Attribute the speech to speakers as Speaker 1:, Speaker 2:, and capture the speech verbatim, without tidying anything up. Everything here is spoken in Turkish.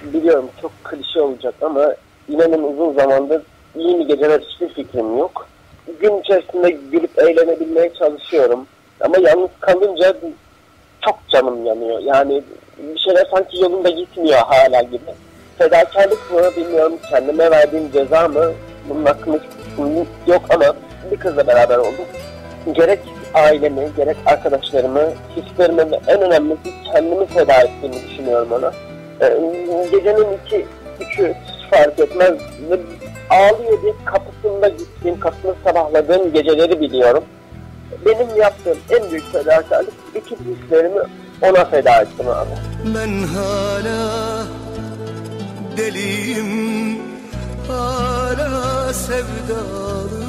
Speaker 1: biliyorum çok klişe olacak ama inanın uzun zamandır iyi mi geceler hiçbir fikrim yok. Gün içerisinde gülüp eğlenebilmeye çalışıyorum. Ama yalnız kalınca çok canım yanıyor. Yani bir şeyler sanki yolunda gitmiyor hala gibi. Fedakarlık mı bilmiyorum, kendime verdiğim ceza mı? Bunun hakkında hiçbir fikrim yok ama bir kızla beraber oldum. Gerek ailemi, gerek arkadaşlarımı, hislerimi ve en önemlisi kendimi feda ettiğimi düşünüyorum ona. Ee, gecenin iki, üçü fark etmez ve ağlıyor diye kapısında gittiğim, kapısında sabahladığım geceleri biliyorum. Benim yaptığım en büyük fedakarlık bütün hislerimi ona feda ettim abi.
Speaker 2: Ben hala deliyim, hala sevdalı.